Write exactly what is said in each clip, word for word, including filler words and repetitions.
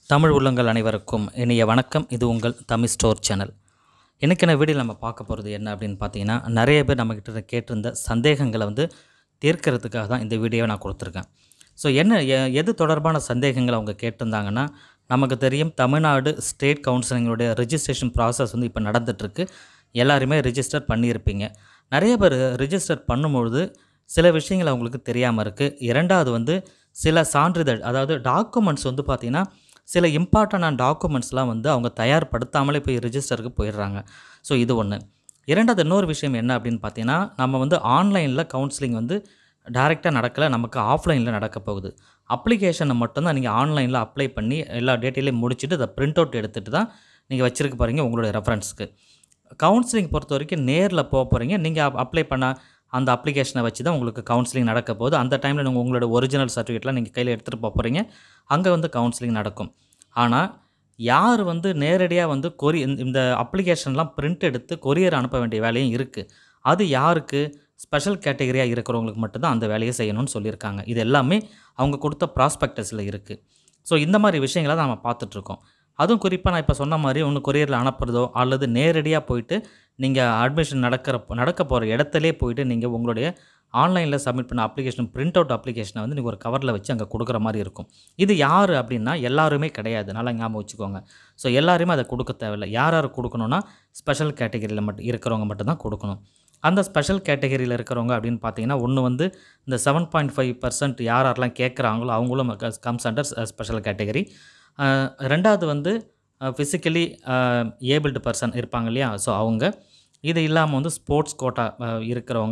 தமிழ் உள்ளங்கள் அனைவருக்கும் இனிய வணக்கம். இது உங்கள் தமிழ் ஸ்டோர் சேனல். இன்றைக்கான வீடியோவில் நம்ம பார்க்க போகிறது என்ன அப்படின்னு பார்த்தீங்கன்னா, நிறைய பேர் நம்மக்கிட்ட கேட்டிருந்த சந்தேகங்களை வந்து தீர்க்கிறதுக்காக தான் இந்த வீடியோவை நான் கொடுத்துருக்கேன். ஸோ என்ன எ- எது தொடர்பான சந்தேகங்கள் அவங்க கேட்டிருந்தாங்கன்னா, நமக்கு தெரியும் தமிழ்நாடு ஸ்டேட் கவுன்சிலிங்களுடைய ரெஜிஸ்ட்ரேஷன் ப்ராசஸ் வந்து இப்போ நடந்துகிட்ருக்கு. எல்லாருமே ரிஜிஸ்டர் பண்ணியிருப்பீங்க. நிறைய பேர் ரிஜிஸ்டர் பண்ணும்பொழுது சில விஷயங்கள் அவங்களுக்கு தெரியாமல் இருக்குது. இரண்டாவது வந்து சில சான்றிதழ், அதாவது டாக்குமெண்ட்ஸ் வந்து பார்த்திங்கன்னா சில இம்பார்ட்டண்டான டாக்குமெண்ட்ஸ்லாம் வந்து அவங்க தயார்படுத்தாமலே போய் ரிஜிஸ்டருக்கு போயிடுறாங்க. ஸோ இது ஒன்று. இரண்டாவது இன்னொரு விஷயம் என்ன அப்படின்னு பார்த்தீங்கன்னா, நம்ம வந்து ஆன்லைனில் கவுன்சிலிங் வந்து டைரெக்டாக நடக்கலை, நமக்கு ஆஃப்லைனில் நடக்க போகுது. அப்ளிகேஷனை மட்டும்தான் நீங்கள் ஆன்லைனில் அப்ளை பண்ணி எல்லா டீட்டெயிலையும் முடிச்சுட்டு அதை பிரிண்ட் அவுட் எடுத்துகிட்டு தான் நீங்கள் வச்சுருக்க போகிறீங்க உங்களுடைய ரெஃபரன்ஸ்க்கு. கவுன்சிலிங் பொறுத்த வரைக்கும் நேரில் போக போகிறீங்க. நீங்கள் அப்ளை பண்ண அந்த அப்ளிகேஷனை வச்சு தான் உங்களுக்கு கவுன்சிலிங் நடக்க போகுது. அந்த டைமில் நீங்கள் உங்களோட ஒரிஜினல் சர்டிஃபிகேட்லாம் நீங்கள் கையில் எடுத்துகிட்டு போக போகிறீங்க. அங்கே வந்து கவுன்சிலிங் நடக்கும். ஆனால் யார் வந்து நேரடியாக வந்து கொரி இந்த இந்த அப்ளிகேஷன்லாம் பிரிண்ட் எடுத்து கொரியர் அனுப்ப வேண்டிய வேலையும் இருக்குது. அது யாருக்கு? ஸ்பெஷல் கேட்டகரியாக இருக்கிறவங்களுக்கு மட்டும்தான் அந்த வேலையை செய்யணும்னு சொல்லியிருக்காங்க. இது எல்லாமே அவங்க கொடுத்த ப்ராஸ்பெக்டஸில் இருக்குது. ஸோ இந்த மாதிரி விஷயங்களை தான் நம்ம பார்த்துட்ருக்கோம். அதுவும் குறிப்பாக நான் இப்போ சொன்ன மாதிரி ஒன்று கொரியரில் அனுப்புறதோ அல்லது நேரடியாக போயிட்டு நீங்கள் அட்மிஷன் நடக்கிற நடக்க போகிற இடத்துலே போயிட்டு நீங்கள் உங்களுடைய ஆன்லைனில் சப்மிட் பண்ண அப்ளிகேஷன் பிரிண்ட் அவுட் அப்ளிகேஷனை வந்து நீங்கள் ஒரு கவரில் வச்சு அங்கே கொடுக்குற மாதிரி இருக்கும். இது யார் அப்படின்னா எல்லாருமே கிடையாது, நல்லா ஞாபகம் வச்சுக்கோங்க. ஸோ எல்லாருமே அதை கொடுக்க தேவையில்லை. யார் யார் கொடுக்கணுன்னா ஸ்பெஷல் கேட்டகரியில் மட்டும் இருக்கிறவங்க மட்டும்தான் கொடுக்கணும். அந்த ஸ்பெஷல் கேட்டகரியில் இருக்கிறவங்க அப்படின்னு பார்த்தீங்கன்னா, ஒன்று வந்து இந்த செவன் பாயிண்ட் ஃபைவ் பர்சன்ட் யார் யாரெல்லாம் கேட்குறாங்களோ அவங்களும் கம்ஸ் அண்டர் ஸ்பெஷல் கேட்டகரி. ரெண்டாவது வந்து ஃபிசிக்கலி ஏபிள்டு பர்சன் இருப்பாங்க இல்லையா, ஸோ அவங்க. இது இல்லாமல் வந்து ஸ்போர்ட்ஸ் கோட்டா இருக்கிறவங்க.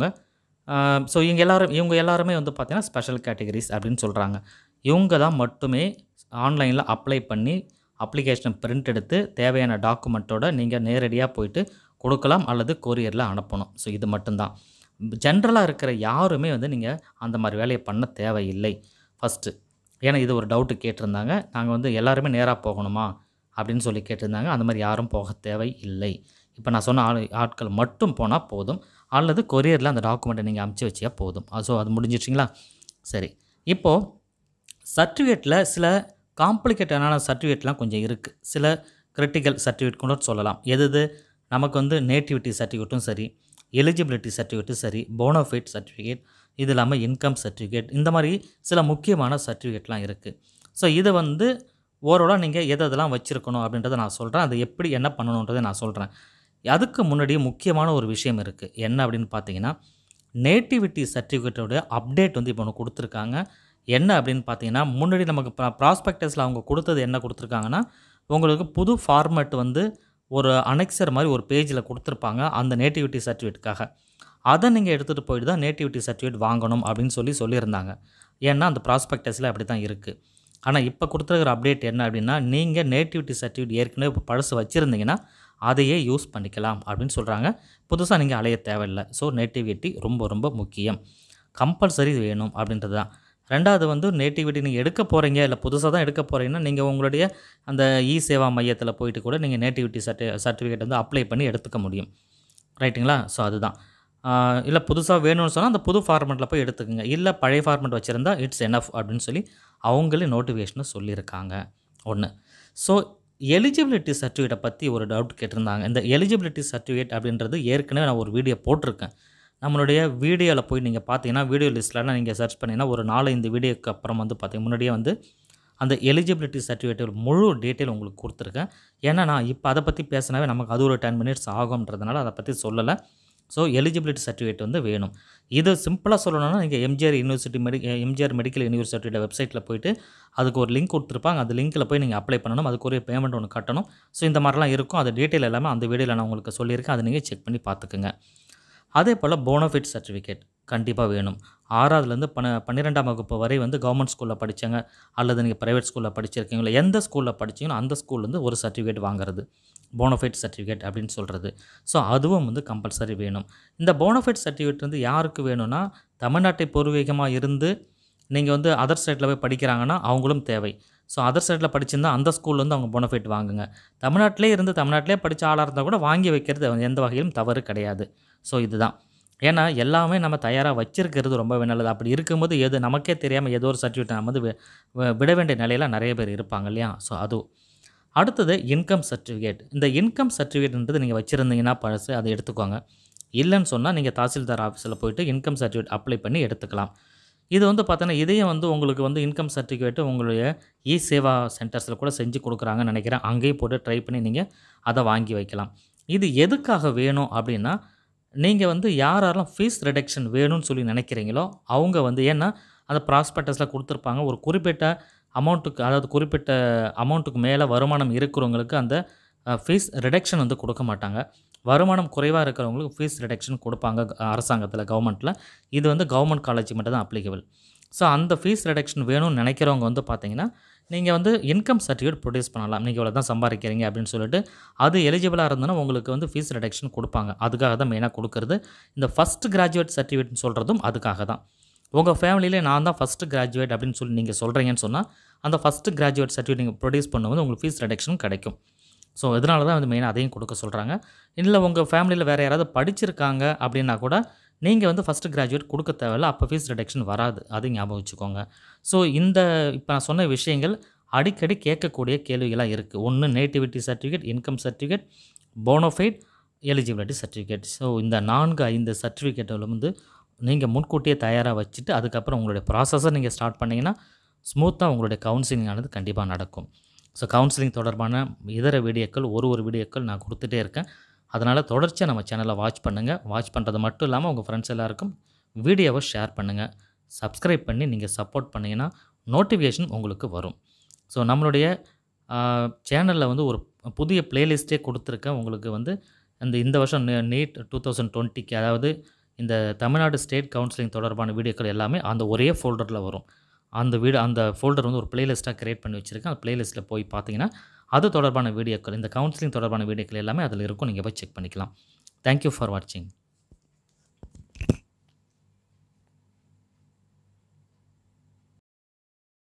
ஸோ இவங்க எல்லாரும் இவங்க எல்லாருமே வந்து பார்த்திங்கன்னா ஸ்பெஷல் கேட்டகரிஸ் அப்படின்னு சொல்கிறாங்க. இவங்க தான் மட்டுமே ஆன்லைனில் அப்ளை பண்ணி அப்ளிகேஷனை பிரிண்ட் எடுத்து தேவையான டாக்குமெண்ட்டோடு நீங்கள் நேரடியாக போயிட்டு கொடுக்கலாம் அல்லது கொரியரில் அனுப்பணும். ஸோ இது மட்டும்தான். ஜென்ரலாக இருக்கிற யாருமே வந்து நீங்கள் அந்த மாதிரி வேலையை பண்ண தேவையில்லை ஃபஸ்ட்டு. ஏன்னா இது ஒரு டவுட்டு கேட்டிருந்தாங்க. நாங்கள் வந்து எல்லாருமே நேராக போகணுமா அப்படின்னு சொல்லி கேட்டிருந்தாங்க. அந்த மாதிரி யாரும் போக தேவை இல்லை. இப்போ நான் சொன்ன ஆள் ஆட்கள் மட்டும் போனால் போதும், அல்லது கொரியரில் அந்த டாக்குமெண்ட்டை நீங்கள் அமுச்சு வச்சியா போதும். ஸோ அது முடிஞ்சிச்சிங்களா? சரி. இப்போது சர்டிஃபிகேட்டில் சில காம்ப்ளிகேட்டடான சர்டிஃபிகேட்லாம் கொஞ்சம் இருக்குது. சில கிரிட்டிக்கல் சர்டிஃபிகேட் கூட சொல்லலாம். எது எது நமக்கு வந்து நேட்டிவிட்டி சர்டிஃபிகேட்டும் சரி, எலிஜிபிலிட்டி சர்டிஃபிகேட்டும் சரி, போனோஃபைட் சர்டிஃபிகேட், இது இல்லாமல் இன்கம் சர்டிஃபிகேட், இந்த மாதிரி சில முக்கியமான சர்டிஃபிகேட்லாம் இருக்குது. ஸோ இதை வந்து ஓவராலாக நீங்கள் எது எதெல்லாம் வச்சுருக்கணும் அப்படின்றத நான் சொல்கிறேன். அது எப்படி என்ன பண்ணணுன்றதை நான் சொல்கிறேன். அதுக்கு முன்னாடி முக்கியமான ஒரு விஷயம் இருக்குது. என்ன அப்படின்னு பார்த்தீங்கன்னா, நேட்டிவிட்டி சர்டிஃபிகேட்டோடைய அப்டேட் வந்து இப்போ ஒன்று கொடுத்துருக்காங்க. என்ன அப்படின்னு பார்த்தீங்கன்னா, முன்னாடி நமக்கு ப்ரா ப்ராஸ்பெக்டஸில் அவங்க கொடுத்தது என்ன கொடுத்துருக்காங்கன்னா, உங்களுக்கு புது ஃபார்மேட் வந்து ஒரு அனெக்சர் மாதிரி ஒரு பேஜில் கொடுத்துருப்பாங்க அந்த நேட்டிவிட்டி சர்டிஃபிகேட்டுக்காக. அதை நீங்கள் எடுத்துகிட்டு போயிட்டு தான் நேட்டிவிட்டி சர்டிஃபிகேட் வாங்கணும் அப்படின்னு சொல்லி சொல்லியிருந்தாங்க. ஏன்னா அந்த ப்ராஸ்பெக்டஸில் அப்படி தான் இருக்குது. ஆனால் இப்போ கொடுத்துருக்கிற அப்டேட் என்ன அப்படின்னா, நீங்கள் நேட்டிவிட்டி சர்டிஃபிகேட் ஏற்கனவே இப்போ பழசு வச்சுருந்தீங்கன்னா அதையே யூஸ் பண்ணிக்கலாம் அப்படின்னு சொல்கிறாங்க. புதுசாக நீங்கள் அலைய தேவையில்லை. ஸோ நேட்டிவிட்டி ரொம்ப ரொம்ப முக்கியம், கம்பல்சரி வேணும் அப்படின்றது தான். ரெண்டாவது வந்து நேட்டிவிட்டி நீங்கள் எடுக்க போகிறீங்க, இல்லை புதுசாக தான் எடுக்க போகிறீங்கன்னா நீங்கள் உங்களுடைய அந்த இ சேவா மையத்தில் போயிட்டு கூட நீங்கள் நேட்டிவிட்டி சர்டி சர்டிஃபிகேட் வந்து அப்ளை பண்ணி எடுத்துக்க முடியும். ரைட்டுங்களா? ஸோ அதுதான். இல்லை புதுசாக வேணும்னு சொன்னால் அந்த புது ஃபார்மெட்டில் போய் எடுத்துக்கோங்க. இல்லை பழைய ஃபார்மெட் வச்சுருந்தா இட்ஸ் எனஃப் அப்படின்னு சொல்லி அவங்களே நோட்டிஃபிகேஷனை சொல்லியிருக்காங்க. ஒன்று. ஸோ எலிஜிபிலிட்டி சர்டிஃபிகேட்டை பற்றி ஒரு டவுட் கேட்டிருந்தாங்க. இந்த எலிஜிபிலிட்டி சர்டிஃபிகேட் அப்படின்றது ஏற்கனவே நான் ஒரு வீடியோ போட்டிருக்கேன். நம்மளுடைய வீடியோவில் போய் நீங்கள் பார்த்தீங்கன்னா, வீடியோ லிஸ்ட்லாம் நீங்கள் சர்ச் பண்ணிங்கன்னா ஒரு நாலு இந்த வீடியோக்கு அப்புறம் வந்து பார்த்தீங்க முன்னாடியே வந்து அந்த எலிஜிபிலிட்டி சர்டிஃபிகேட் முழு டீட்டெயில் உங்களுக்கு கொடுத்துருக்கேன். ஏன்னா நான் இப்போ அதை பற்றி பேசினாவே நமக்கு அது ஒரு டென் மினிட்ஸ் ஆகும்ன்றதுனால அதை பற்றி சொல்லலை. ஸோ எலிஜிபிலிட்டி சர்டிஃபிகேட் வந்து வேணும். இது சிம்பிளாக சொல்லணும்னா நீங்கள் எம்ஜிஆர் யூனிவர்சிட்டி மெடி எம்ஜிஆர் மெடிக்கல் யூனிவர்சிட்டியோட வெப்சைட்டில் போயிட்டு அதுக்கு ஒரு லிங்க் கொடுத்துருப்பாங்க. அந்த லிங்க்கில் போய் நீங்கள் அப்ளை பண்ணணும். அதுக்கு ஒரு பேமெண்ட் ஒன்று கட்டணும். ஸோ இந்த மாதிரிலாம் இருக்கும். அது டீட்டெயில் எல்லாமே அந்த வீடியோவில் நான் உங்களுக்கு சொல்லியிருக்கேன். அதை நீங்கள் செக் பண்ணி பார்த்துக்குங்க. அதே போல் போனோஃபைட் சர்டிஃபிகேட் கண்டிப்பாக வேணும். ஆறாவதுலேருந்து பன பன்னிரெண்டாம் வகுப்பு வரை வந்து கவர்மெண்ட் ஸ்கூலில் படித்தாங்க அல்லது நீங்கள் ப்ரைவேட் ஸ்கூலில் படிச்சிருக்கீங்களா, எந்த ஸ்கூலில் படிச்சிங்களோ அந்த ஸ்கூல்லேருந்து ஒரு சர்டிஃபிகேட் வாங்குறது போனோஃபைட் சர்டிஃபிகேட் அப்படின்னு சொல்கிறது. ஸோ அதுவும் வந்து கம்பல்சரி வேணும். இந்த போனோஃபைட் சர்டிஃபிகேட் வந்து யாருக்கு வேணும்னா, தமிழ்நாட்டை பூர்வீகமாக இருந்து நீங்கள் வந்து அதர் ஸ்டேட்டில் போய் படிக்கிறாங்கன்னா அவங்களும் தேவை. ஸோ அதர் ஸ்டேட்டில் படிச்சிருந்தால் அந்த ஸ்கூல்லேருந்து அவங்க போனோஃபைட் வாங்குங்க. தமிழ்நாட்டிலே இருந்து தமிழ்நாட்டிலே படித்த ஆளாக இருந்தால் கூட வாங்கி வைக்கிறது எந்த வகையிலும் தவறு கிடையாது. ஸோ இதுதான். ஏன்னா, எல்லாமே நம்ம தயாரா வச்சிருக்கிறது ரொம்பவே நல்லது. அப்படி இருக்கும்போது எது நமக்கே தெரியாம ஏதோ ஒரு சர்டிஃபிகேட்ட நம்ம வந்து வி வ விட வேண்டிய நிலையில நெறைய பேர் இருப்பாங்க இல்லையா? ஸோ அது. அடுத்தது இன்கம் சர்டிஃபிகேட். இந்த இன்கம் சர்டிஃபிகேட்ன்றது நீங்க வச்சிருந்தீங்கன்னா பழசு அத எடுத்துக்கோங்க. இல்லன்னு சொன்னா நீங்க தாசில்தார் ஆஃபீஸ்ல போயிட்டு இன்கம் சர்டிஃபிகேட் அப்ளை பண்ணி எடுத்துக்கலாம். இது வந்து பார்த்தோன்னா, இதையும் வந்து உங்களுக்கு வந்து இன்கம் சர்டிஃபிகேட் உங்களுடைய இ சேவா சென்டர்ஸ்ல கூட செஞ்சு குடுக்குறாங்கன்னு நெனைக்கிறேன். அங்கேயும் போட்டு ட்ரை பண்ணி நீங்க அத வாங்கி வைக்கலாம். இது எதுக்காக வேணும் அப்டின்னா, நீங்க வந்து யார் யாரெல்லாம் ஃபீஸ் ரிடக்ஷன் வேணும்னு சொல்லி நெனைக்கிறீங்களோ, அவங்க வந்து ஏன்னா அந்த ப்ராஸ்பெக்டஸ்ல குடுத்துருப்பாங்க. ஒரு குறிப்பிட்ட அமௌண்ட்டுக்கு அதாவது குறிப்பிட்ட அமௌண்ட்டுக்கு மேல வருமானம் இருக்கிறவங்களுக்கு அந்த அ ஃபீஸ் ரிடக்ஷன் வந்து குடுக்க மாட்டாங்க. வருமானம் குறைவா இருக்கிறவங்களுக்கு ஃபீஸ் ரிடக்ஷன் குடுப்பாங்க க அரசாங்கத்தில, கவர்மெண்ட்ல. இது வந்து கவர்மெண்ட் காலேஜ்க்கு மட்டும் தான் அப்ளிகபிள். ஸோ அந்த ஃபீஸ் ரிடக்ஷன் வேணும்னு நெனைக்கிறவங்க வந்து பார்த்தீங்கன்னா, நீங்க வந்து இன்கம் சர்டிஃபிகேட் ப்ரொடியூஸ் பண்ணலாம். நீங்க இவ்வளோ தான் சம்பாரிக்கிறீங்க அப்படின்னு சொல்லிட்டு, அது எலிஜிபிளா இருந்ததுனா உங்களுக்கு வந்து ஃபீஸ் ரிடக்ஷன் குடுப்பாங்க. அதுக்காக தான் மெயினா குடுக்குறது. இந்த ஃபர்ஸ்ட் கிராஜுவேட் சர்டிஃபிகேட்ன்னு சொல்றதும் அதுக்காக தான். உங்க ஃபேமிலியிலே நான் தான் ஃபர்ஸ்ட் கிராஜுவேட் அப்படின்னு சொல்லி நீங்க சொல்றீங்கன்னு சொன்னா, அந்த ஃபர்ஸ்ட் கிராஜுவேட் சர்டிஃபிகேட் நீங்க ப்ரொடியூஸ் பண்ணும்போது உங்களுக்கு ஃபீஸ் ரிடக்ஷன் கிடைக்கும். ஸோ இதனால தான் வந்து மெயினா அதையும் குடுக்க சொல்றாங்க. இல்ல உங்க ஃபேமிலியில வேற யாராவது படிச்சிருக்காங்க அப்படின்னா கூட, நீங்க வந்து ஃபர்ஸ்ட் கிராஜுவேட் குடுக்க தேவையில்ல. அப்ப ஃபீஸ் ரிடக்ஷன் வராது. அதையும் ஞாபகம் வச்சுக்கோங்க. ஸோ இந்த இப்ப நான் சொன்ன விஷயங்கள் அடிக்கடி கேட்கக்கூடிய கேள்விகளா இருக்கு. ஒன்று nativity certificate, income certificate, bonafide, eligibility certificate. So இந்த நான்கு, ஐந்து சர்டிஃபிகேட்களும் வந்து நீங்க முன்கூட்டியே தயாரா வச்சுட்டு, அதுக்கப்புறம் உங்களுடைய ப்ராசஸ நீங்க ஸ்டார்ட் பண்ணீங்கன்னா, ஸ்மூத்தா உங்களுடைய கவுன்சிலிங் ஆனது கண்டிப்பா நடக்கும். ஸோ கவுன்சிலிங் தொடர்பான இதர வீடியோக்கள் ஒரு ஒரு வீடியோக்கள் நான் குடுத்துட்டே இருக்கேன். அதனால தொடர்ச்சியா நம்ம சேனல வாட்ச் பண்ணுங்க. வாட்ச் பண்றது மட்டும் இல்லாம உங்க ஃப்ரெண்ட்ஸ் எல்லாருக்கும் வீடியோவ ஷேர் பண்ணுங்க. சப்ஸ்கிரைப் பண்ணி நீங்க சப்போர்ட் பண்ணீங்கன்னா, நோட்டிஃபிகேஷன் உங்களுக்கு வரும். ஸோ நம்மளுடைய அ சேனல்ல வந்து ஒரு புதிய பிளேலிஸ்ட்டே குடுத்துருக்கேன். உங்களுக்கு வந்து அந்த இந்த வருஷம் ந நீட் இரண்டாயிரத்து இருபதுக்கு அதாவது இந்த தமிழ்நாடு ஸ்டேட் கவுன்சிலிங் தொடர்பான வீடியோக்கள் எல்லாமே அந்த ஒரே ஃபோல்டர்ல வரும். அந்த வீடு அந்த ஃபோல்டர் வந்து ஒரு பிளேலிஸ்ட்டா கிரியேட் பண்ணி வச்சிருக்கேன். அந்த பிளேலிஸ்ட்ல போய் பார்த்தீங்கன்னா, அது தொடர்பான வீடியோக்கள், இந்த கவுன்சிலிங் தொடர்பான வீடியோக்கள் எல்லாமே அதில இருக்கும். நீங்க போய் செக் பண்ணிக்கலாம். தேங்க் யூ ஃபார் வாட்சிங்.